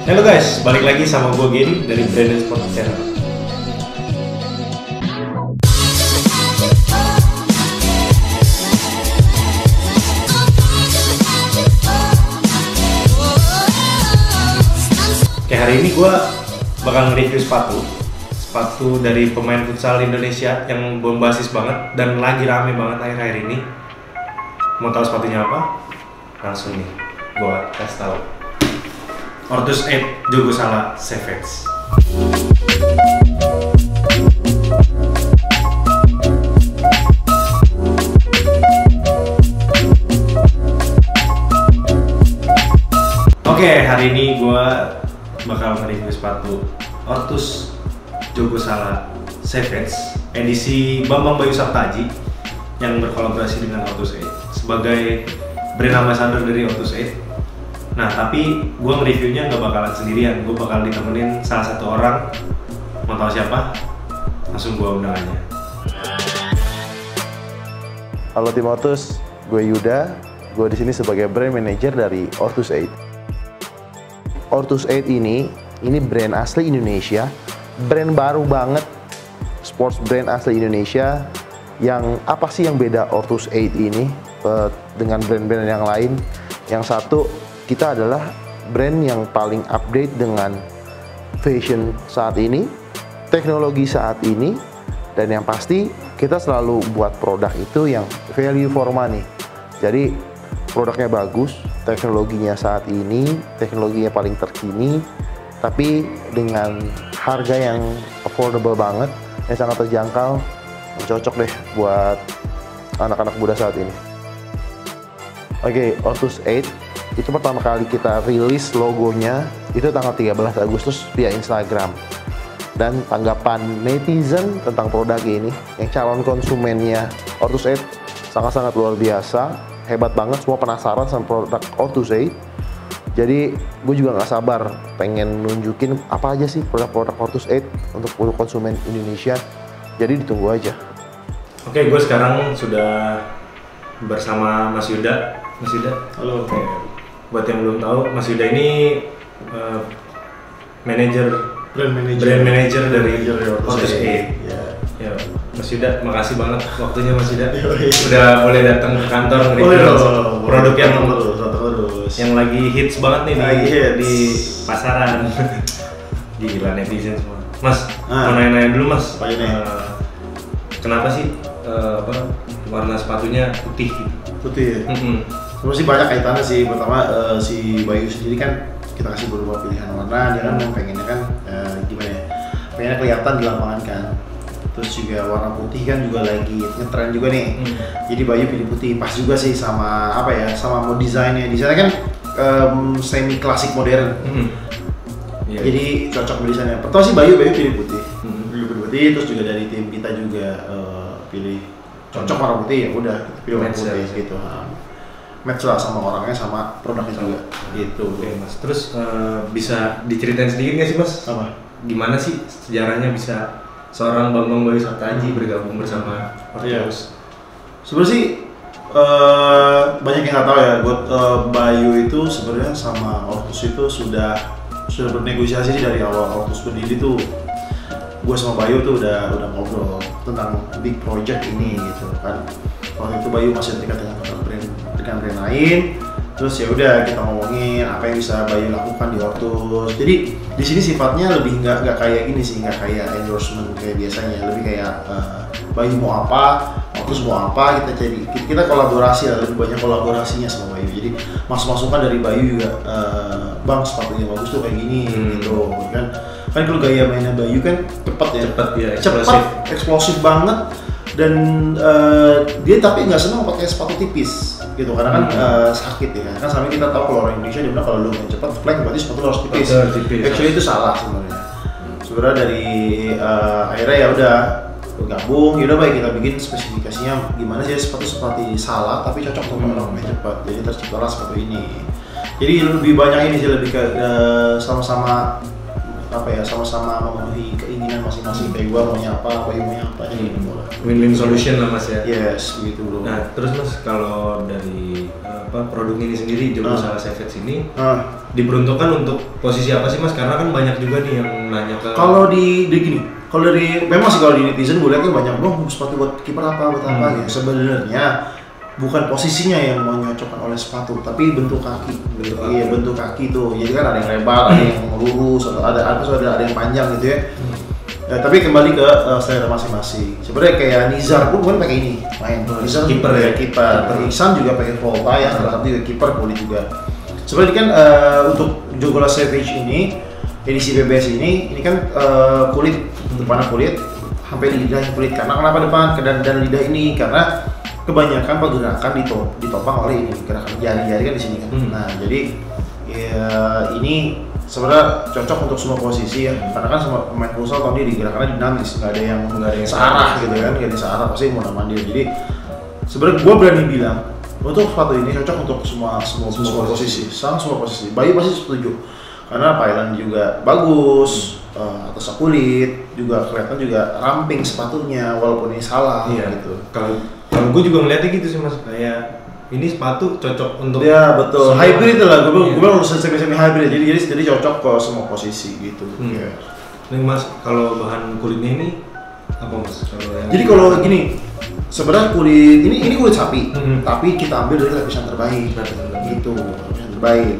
Halo guys, balik lagi sama gue Gary dari Brand Sport Channel. Oke, hari ini gue bakal nge-review sepatu dari pemain futsal Indonesia yang bombastis banget dan lagi rame banget akhir-akhir ini. Mau tahu sepatunya apa? Langsung nih, gue kasih tahu. Ortus 8 Jogo Sala Savage. Oke, hari ini gue bakal nge-review sepatu Ortus Jogo Sala Savage edisi Bambang Bayu Saptaji yang berkolaborasi dengan Ortus 8 sebagai brand ambassador dari Ortus 8. Nah, tapi gue nge-reviewnya nggak bakalan sendirian, gue bakal ditemenin salah satu orang. Mau tahu siapa? Langsung gue undang aja. Halo tim Ortus, gue Yuda. Gue di sini sebagai brand manager dari Ortus 8. Ortus 8 ini brand asli Indonesia, brand baru banget, sports brand asli Indonesia. Yang apa sih yang beda Ortus 8 ini dengan brand-brand yang lain? Yang satu, kita adalah brand yang paling update dengan fashion saat ini, teknologi saat ini, dan yang pasti kita selalu buat produk itu yang value for money. Jadi produknya bagus, teknologinya saat ini, teknologinya paling terkini, tapi dengan harga yang affordable banget, yang sangat terjangkau, cocok deh buat anak-anak muda saat ini. Oke, Ortus 8 itu pertama kali kita rilis logonya itu tanggal 13 Agustus via Instagram, dan tanggapan netizen tentang produk ini yang calon konsumennya Ortus 8 sangat-sangat luar biasa, hebat banget, semua penasaran sama produk Ortus 8. Jadi gue juga nggak sabar pengen nunjukin apa aja sih produk-produk Ortus 8 untuk konsumen Indonesia, jadi ditunggu aja. Oke, gue sekarang sudah bersama Mas Yuda. Mas Yuda, halo. Oke. Buat yang belum tahu, Mas Yuda ini brand manager dari Ortus 8. Ya, Mas Yuda, makasih banget waktunya Mas Yuda. Udah boleh datang ke kantor nge-review produk yang lagi hits banget nih di pasaran. Gila netizen semua. Mas, mau nanya-nanya dulu Mas. Kenapa sih warna sepatunya putih gitu? Putih ya? Sebenarnya sih banyak kaitannya sih. Pertama si Bayu sendiri kan kita kasih beberapa pilihan warna, dia kan pengennya kan gimana ya, pengennya kelihatan di lapangan kan. Terus juga warna putih kan juga lagi ngetren juga nih. Jadi Bayu pilih putih, pas juga sih sama apa ya, sama mau desainnya. Desainnya kan semi klasik modern. Jadi cocok desainnya. Pertama sih Bayu pilih putih. Pilih putih, terus juga dari tim kita juga pilih cocok warna putih, ya udah pilih warna putih gitu. Match lah sama orangnya, sama produknya juga gitu. Oke Mas, terus bisa diceritain sedikit nggak sih Mas? Apa? Gimana sih sejarahnya bisa seorang Bambang Bayu Saptaji bergabung bersama Ortus? Sebenarnya sih banyak yang nggak tahu ya. Buat Bayu itu sebenarnya sama Ortus itu sudah bernegosiasi sih dari awal Ortus berdiri tuh. Gue sama Bayu tuh udah ngobrol tentang big project ini gitu kan. Waktu itu Bayu masih terikat dengan brand lain, terus ya udah kita ngomongin apa yang bisa Bayu lakukan di Ortus. Jadi di sini sifatnya lebih nggak kayak gini sih, nggak kayak endorsement kayak biasanya, lebih kayak Bayu mau apa, Ortus mau apa, kita kolaborasi lah, lebih banyak kolaborasinya sama Bayu. Jadi masukan dari Bayu juga, bang sepatunya bagus tuh kayak gini gitu kan. Kan kalau gaya mainnya Bayu kan cepet, eksplosif banget. Dan dia tapi nggak senang pakai sepatu tipis gitu, karena kan sakit ya kan. Sama kita tahu kalau orang Indonesia dia bilang kalau lu main cepat flank berarti sepatu lu harus tipis. Actually itu salah sebenarnya. Sebenarnya dari akhirnya ya udah bergabung, yaudah baik kita bikin spesifikasinya gimana sih sepatu seperti salah tapi cocok untuk orang main cepat. Jadi terciptalah sepatu ini. Jadi lebih banyak ini sih, lebih ke sama-sama apa ya, sama-sama memenuhi keinginan masing-masing. Kayak gua maunya apa, Bayu maunya apa, jadi win-win solution lah Mas ya. Yes, begitu bro. Nah terus Mas, kalau dari produk ini sendiri Jogo Sala Savage ini diperuntukkan untuk posisi apa sih Mas? Karena kan banyak juga nih yang nanya ke. Kalau di gini, kalau dari memang sih kalau di netizen gue lihat kan banyak sepatu buat kiper apa buat apa ya. Sebenarnya bukan posisinya yang mau nyocokkan oleh sepatu, tapi bentuk kaki. Iya, bentuk kaki tuh. Jadi kan ada yang lebar, ada yang lurus, atau ada yang panjang gitu ya. Ya, tapi kembali ke selera masing-masing. Sebenarnya kayak Nizar pun kan pakai ini main. Nizar kiper ya, kiper. Ihsan juga pakai Volta ya, salah satu juga kiper kulit juga. Sebenarnya kan untuk Jogola Savage ini edisi BBS ini kan kulit depannya kulit sampai lidah kulit. Karena kenapa depan dan lidah ini? Karena kebanyakan pergerakan ditopang oleh ini gerakan jari-jari kan di sini kan. Nah jadi ya ini sebenarnya cocok untuk semua posisi ya. Karena kan semua pemain futsal tahun ini gerakannya dinamis, nggak ada yang searah gitu kan, nggak ada searah pasti mau mandiri. Jadi sebenarnya gue berani bilang untuk sepatu ini cocok untuk semua posisi, semua posisi. Bayu pasti setuju. Karena pailan juga bagus, atas kulit juga kelihatan juga ramping sepatunya walaupun ini salah gitu. Kalau gue juga ngeliatnya gitu sih Mas, kayak ini sepatu cocok untuk ya betul hybrid lah, gue bilang harus semi hybrid, jadi cocok ke semua posisi gitu. Nih Mas, kalau bahan kulitnya ini apa Mas? Jadi kalau gini, sebenarnya kulit ini kulit sapi, tapi kita ambil dari lapisan terbaik, gitu, lapisan terbaik.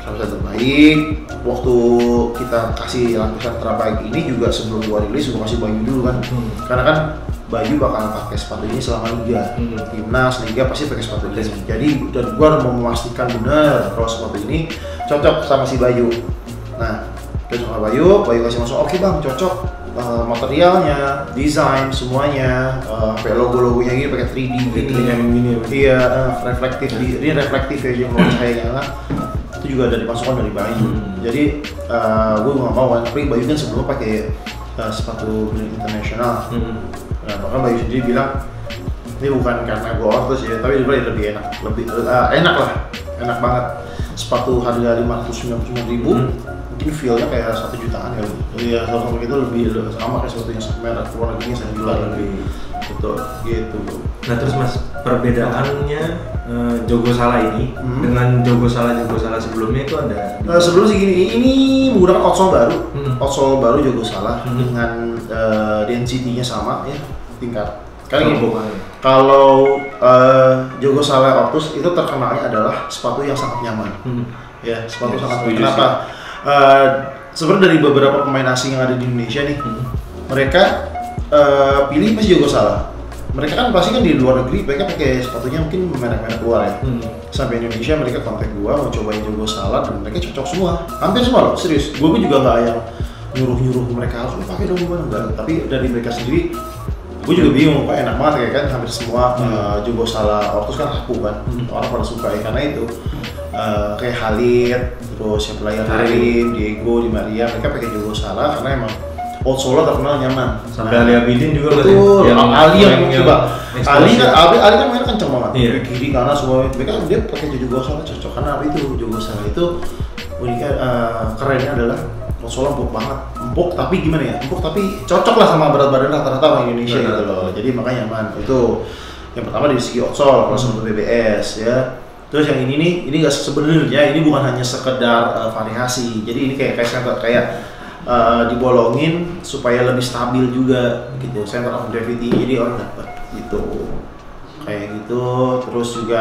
Waktu kita kasih lapisan terbaik ini juga sebelum gua rilis gua kasih Bayu dulu kan, karena kan Bayu bakal pakai sepatu ini selama liga, timnas liga pasti pakai sepatu ini. Jadi dan gua mau memastikan benar kalau sepatu ini cocok sama si Bayu. Nah, cocok sama Bayu kasih masuk, oke bang cocok. Materialnya, desain semuanya, sampai logo-logonya gini pakai 3D gini. Iya, reflektif. Ini reflektif ya, yang mau cahayanya itu juga ada dimasukkan dari Bayu. Jadi gue nggak mau kan, tapi Bayu kan sebelum pakai sepatu brand internasional. Nah, bahkan Bayu sendiri bilang ini bukan karena gue ortos ya, tapi dia lebih enak lah, enak banget. Sepatu harga 599.000. Mungkin feel-nya kayak 1 jutaan kali. Iya, kalau itu lebih sama kayak sepatu yang merek luar negeri yang jual lebih gitu. Nah terus Mas, perbedaannya Jogo Sala ini dengan Jogo Sala sebelumnya itu ada? Sebelum sih gini, ini menggunakan outsole baru Jogo Sala dengan density-nya sama ya, tingkat. Kalau Jogo Sala Ortus itu terkenalnya adalah sepatu yang sangat nyaman. Ya, sepatu sangat nyaman. Kenapa? Sebenarnya dari beberapa pemain asing yang ada di Indonesia nih, mereka pilih masih Jogo Sala. Mereka kan pasti kan di luar negeri, mereka pakai sepatunya mungkin merek-merek luar ya. Sampai Indonesia mereka kontak gua mau cobain Jogo Sala dan mereka cocok semua, hampir semua loh, serius. Gua juga nggak yang nyuruh mereka harus pakai dong gimana enggak. Tapi dari mereka sendiri, gua juga bingung, kok enak banget ya kan, hampir semua Jogo Sala Ortus kan laku kan, orang pada suka ya karena itu. Kayak Khalid, terus siapa lagi Harim, Diego, Di Maria, mereka pakai Jogo Sala karena emang outsole terkenal nyaman. Sampai Ali Abidin juga betul. Ali yang coba. Ali kan mainnya kenceng banget. Kiri kanan semua. Mereka dia pakai Jogo Sala cocok karena apa itu Jogo Sala itu uniknya kerennya adalah outsole empuk banget. Empuk tapi gimana ya? Empuk tapi cocok lah sama berat badan rata-rata orang Indonesia gitu loh. Jadi makanya nyaman. Itu yang pertama dari segi outsole kalau sama BBS ya. Terus yang ini nih, ini nggak sebenarnya ini bukan hanya sekedar variasi. Jadi ini kayak dibolongin supaya lebih stabil juga gitu. Center of gravity jadi orang dapat gitu. Kayak gitu. Terus juga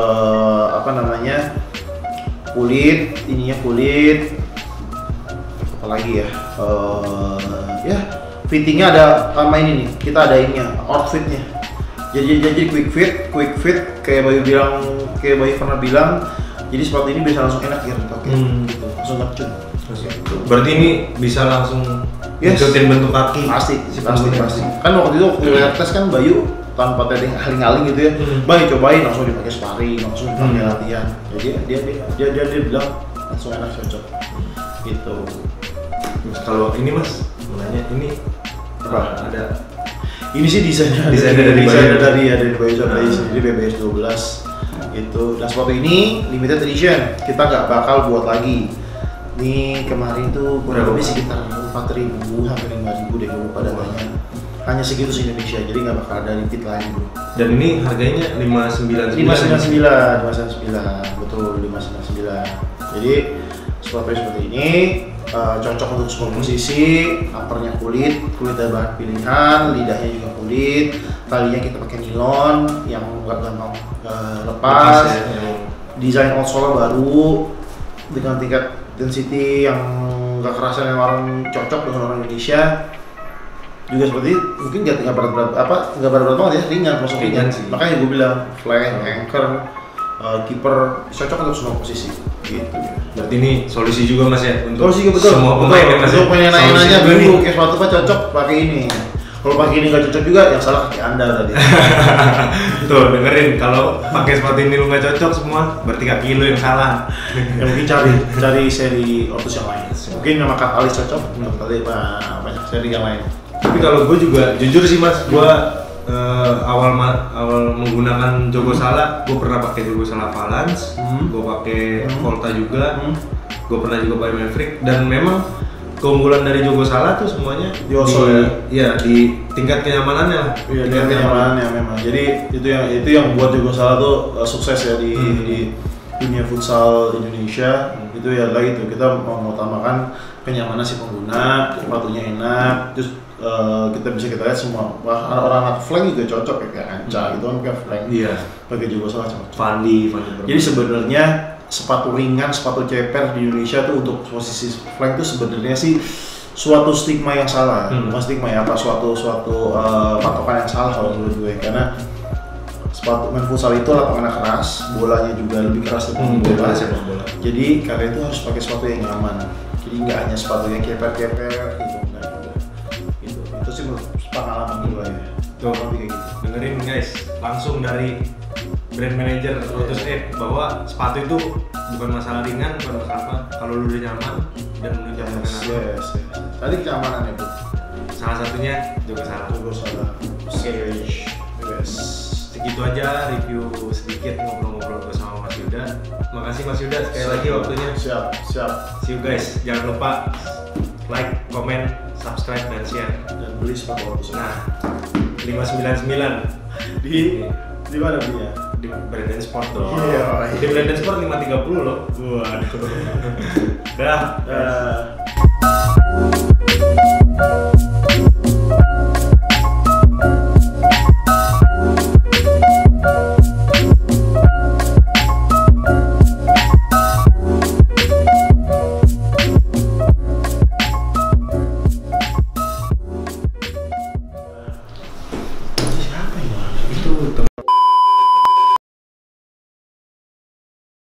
kulit, ininya kulit. Apalagi ya? Ya fittingnya ada sama ini nih. Kita ada ininya, outfitnya. Jadi quick fit kayak Bayu pernah bilang, jadi sepatu ini bisa langsung enak ya dipakai, gitu. Langsung ngecun. Berarti ini bisa langsung ngikutin bentuk kaki? Pasti. Kan waktu itu tes kan Bayu tanpa tadi ngaling-ngaling gitu ya, Bayu cobain langsung dipakai sparring, langsung dipakai latihan. Jadi dia bilang langsung enak cocok, gitu. Terus kalau ini Mas, nanya ini ada? Ini sih desainnya dari Bayu sendiri BBS 12 gitu. Dan sepatu ini limited edition, kita nggak bakal buat lagi. Nih kemarin tuh kurang lebih sekitar 4.000 hampir 5.000 deh gue lupa datanya. hanya segitu di Indonesia, jadi nggak bakal ada repeat lagi bro. Dan ini harganya 599. 599, betul 599. Jadi sepatu seperti ini cocok untuk semua posisi. Uppernya kulit ada bahan pilihan, lidahnya juga kulit, talinya kita pakai nilon yang nggak gampang lepas. Desain outsole baru dengan tingkat density yang nggak kerasa yang orang cocok dengan orang Indonesia. Juga seperti mungkin nggak berat-berat banget ya, ringan, masuk ringan sih. Makanya gue bilang flank, anchor, keeper cocok untuk semua posisi. Gitu. Berarti ini solusi juga mas ya untuk solusi betul. Semua pemain ya mas. Untuk pengen-nanya dulu kayak sepatu apa cocok pakai ini. Kalau pakai ini nggak cocok juga, yang salah kaki Anda tadi. Tuh dengerin, kalau pakai sepatu ini lu nggak cocok semua, berarti kaki lu yang salah. Ya mungkin cari seri Ortus yang lain. Mungkin nama Katalis cocok, tapi banyak seri yang lain. Tapi kalau gue juga jujur sih mas, gue awal menggunakan Jogo Sala, gue pernah pakai Jogo Sala Valance, gue pakai Volta juga, gue pernah juga pakai Maverick, dan memang keunggulan dari Jogo Sala tuh semuanya di tingkat kenyamanannya lah. Iya, tingkat kenyamanannya memang. Jadi itu yang buat Jogo Sala tuh sukses ya di dunia futsal Indonesia. Itu ya lagi tuh kita mengutamakan kenyamanan si pengguna, sepatunya enak, terus kita lihat semua orang anak flank juga cocok ya, kayak Anca gitu kan pakai flank. Iya. Pakai Jogo Sala cocok. Fandi. Jadi sebenarnya sepatu ringan, sepatu ceper di Indonesia tuh untuk posisi flank tuh sebenarnya sih suatu stigma yang salah. Bukan stigma ya, apa suatu patokan yang salah kalau menurut gue, karena sepatu main futsal itu lapangannya keras, bolanya juga lebih keras daripada bola. Jadi kalian tuh harus pakai sepatu yang nyaman. Jadi nggak hanya sepatu yang keper-keper gitu, enggak juga. Itu sih menurut pengalaman gue ya. Tuh, kayak gitu. Dengerin guys, langsung dari brand manager Ortus 8 bahwa sepatu itu bukan masalah ringan, bukan masalah apa. Kalau lu udah nyaman dan menunjukkan yes. Tadi kenyamanan ya bro. Salah satunya Jogo Sala. Yes. Segitu aja review sedikit ngobrol-ngobrol bersama Mas Yuda. Makasih Mas Yuda sekali lagi waktunya. Siap. See you guys. Jangan lupa like, comment, subscribe dan share. Dan beli sepatu Ortus. Nah, 599 di mana belinya? Di Brandon Sport dong. Iya. Di Brandon Sport 530 loh. Waduh. Dah.